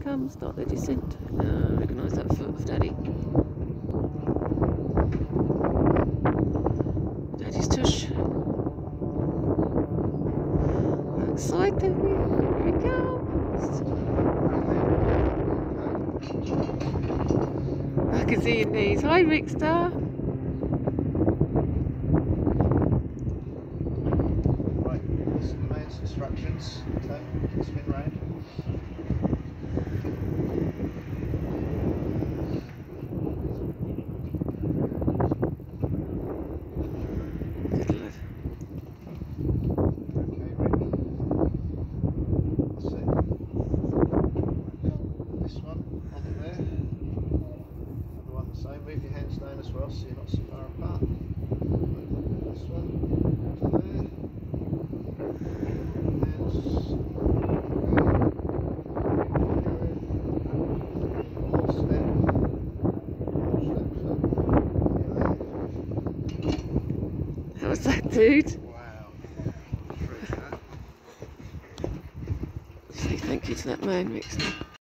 come, start the descent. Recognise that foot of Daddy. Daddy's tush. Excited. Here we go. I can see your knees. Hi, Rick Star. Right, this is the mains instructions. Okay, spin round. Good lad. Okay, Rick. That's it. This one, onto there. Another one the same. Move your hands down as well so you're not so far apart. This one, onto there. How was that, dude? Wow. Say thank you to that man, Rick Star.